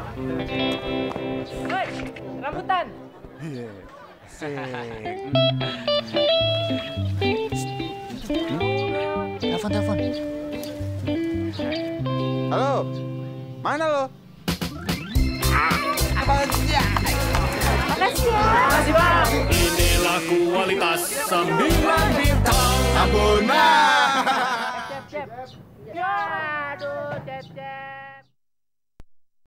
Hei, rambutan. Telepon. Halo, mana lo? Makasih ya. Makasih, Bang. Inilah kualitas sambil